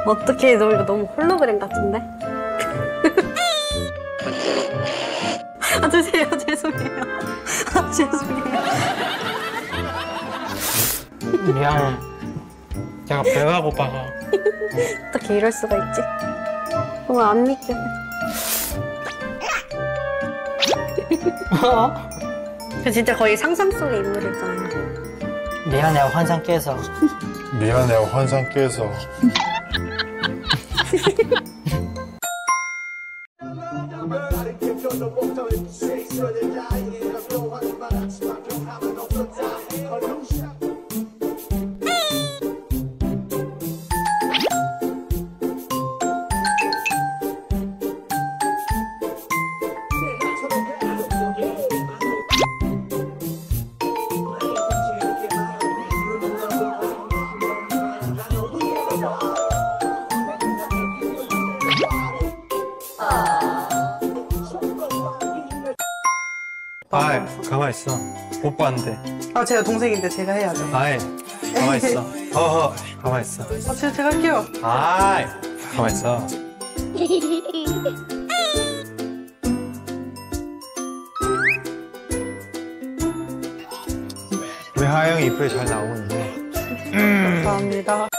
어떻게 너 이거 너무 홀로그램 같은데? 아 주세요. 죄송해요. 아 죄송해요. 미안. 내가 배가 고파서. 어떻게 이럴 수가 있지? 너무 안 믿겨. 그 진짜 거의 상상 속의 인물이잖아요. 미안해, 환상 깨서. 미안해요, 환상 깨서. 아이, 가만 있어. 오빠인데. 아 제가 동생인데 제가 해야죠. 아이, 가만 있어. 어허, 가만 있어. 아 제가 할게요. 아이, 가만 있어. 우리 하영이 이쁘게 잘 나오는데. 감사합니다.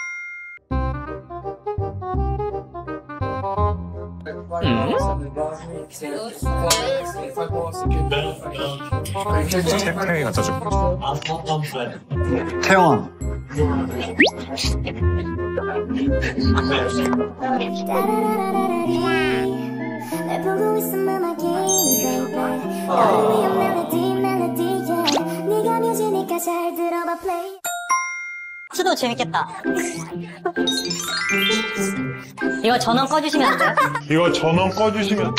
태영이 갖다 줘. 태영아. 날 보고 있으면 I can't, baby. 너를 위한 멜로디, yeah. 네가 뮤지니까 잘 들어봐, play. 수도 재밌겠다. 이거 전원 꺼주시면 안 돼요? 이거 전원 꺼주시면.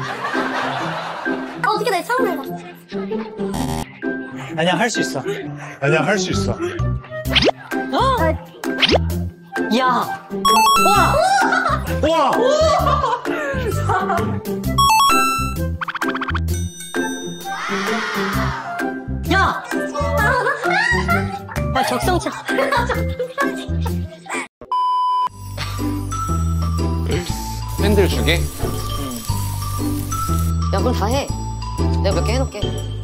어떻게 내 처음 해봐. 아니야, 할 수 있어. 아니야, 할 수 있어. 야! 와! 와! 야! 야, 적성차. 팬들 주게? 야, 그럼 다 해. 내가 몇 개 해놓을게.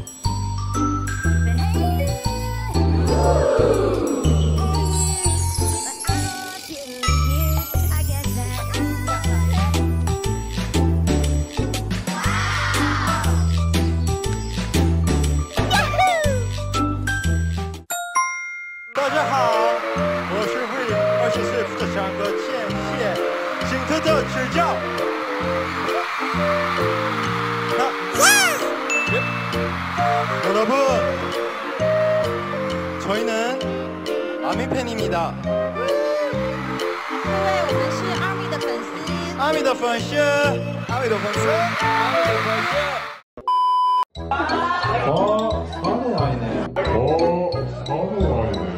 여러분, 저희는 아미팬입니다. 我们是阿米的粉丝。 아미더 펀시, 아미더 펀스, 아미더 펀스. 산후 아니네. 산후 아니네.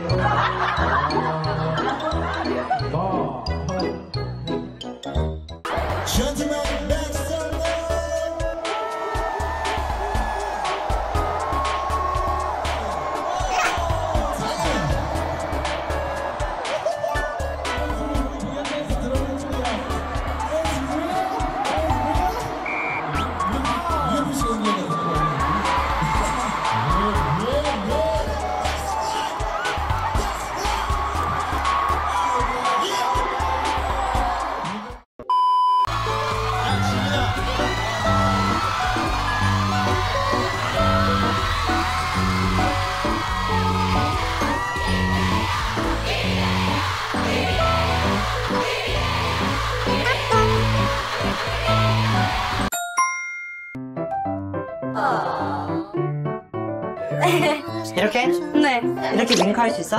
이렇게? 네. 이렇게 윙크할 수 있어?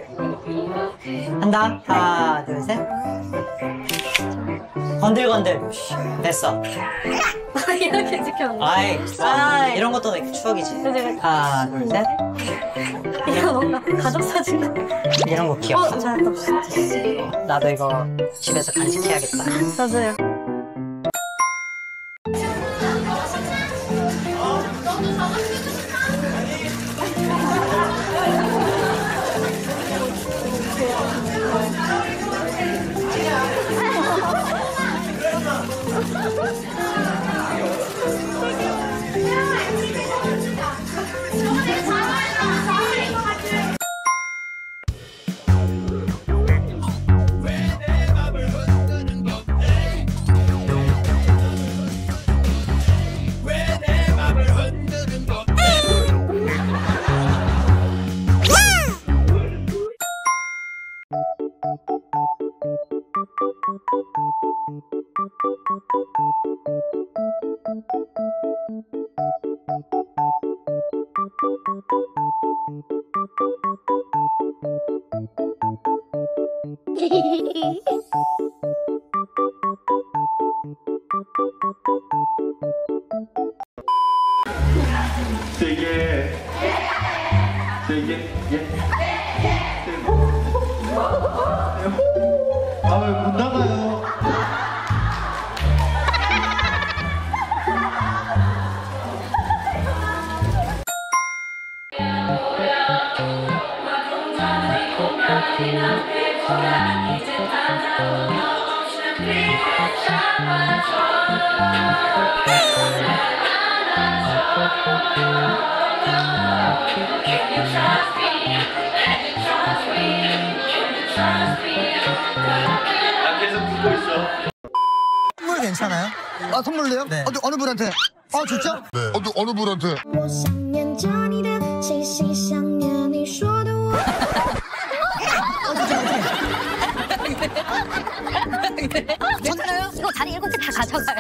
한다. 하나, 둘, 셋. 건들건들. 됐어. 이렇게 찍혔는데. 아이, 아이. 이런 것도 추억이지. 그치. 하나, 둘, 셋. 이거 뭔가 가족 사진 같아. 이런 거 귀엽다. 잘했다. 나도 이거 집에서 간직해야겠다. 저도요. 못 나가요. 선물 괜찮아요? 아 선물로요? 네. 어느 분한테? 아 좋죠? 네. 어느 분한테? 我想念着你的气息，想念你说的我。 괜찮아요? 이거 자리 7개 다 가져가요.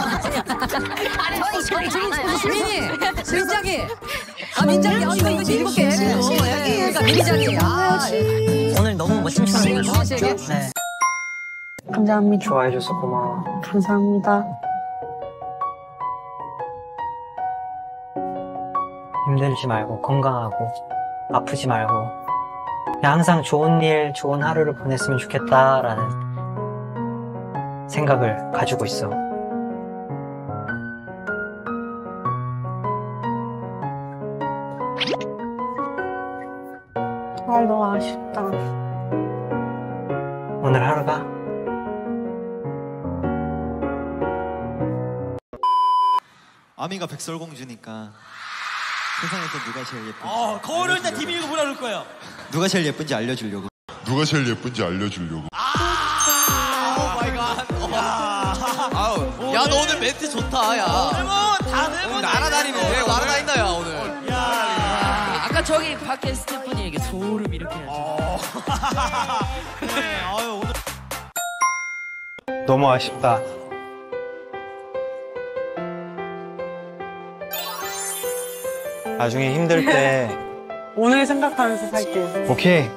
저희 민이! 민작이! 아, 민작이! 이거 7개. 그러니까 미니작이. 오늘 너무 멋진 촬영이었죠? 네. 감사합니다. 좋아해줘서 고마워. 감사합니다. 힘들지 말고 건강하고 아프지 말고 그냥 항상 좋은 일, 좋은 하루를 보냈으면 좋겠다라는 생각을 가지고 있어. 아, 너무 아쉽다. 오늘 하루가 아미가 백설공주니까 세상에서 누가 제일 예쁜지. 거울을 일단 디밀고 보라 그럴 거예요. 누가 제일 예쁜지 알려주려고. 누가 제일 예쁜지 알려주려고. 오 마이 갓. 야, 너 오늘 멘트 좋다, 야. 다들 뭐 날아다니네. 왜 날아다닌다, 야, 오늘. 아까 저기 팟캐스트 분이 이렇게 소름 이렇게 해서. 네, 아유 오늘 너무 아쉽다. 나중에 힘들 때 오늘 생각하면서 살게요. 오케이.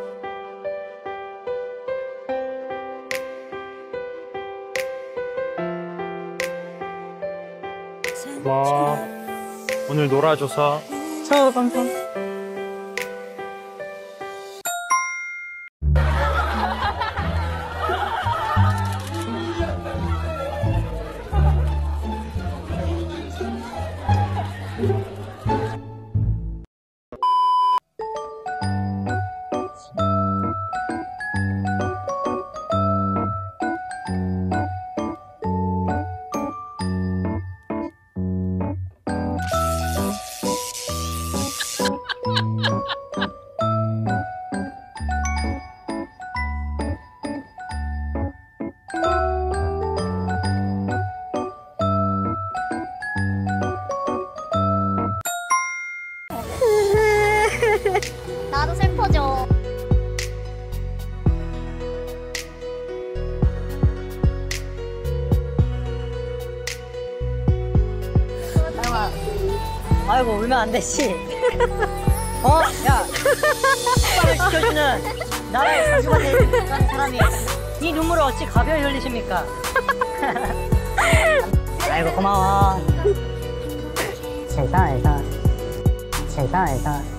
고마워. 오늘 놀아줘서. 저도 감사합니다. 나도 슬퍼져. 아이고 울면 안 되지. 야, 축사를 시켜주는 나라의 사주가 되는 사람이 이 눈물을 어찌 가벼이 흘리십니까? 아이고 고마워. 괜찮아.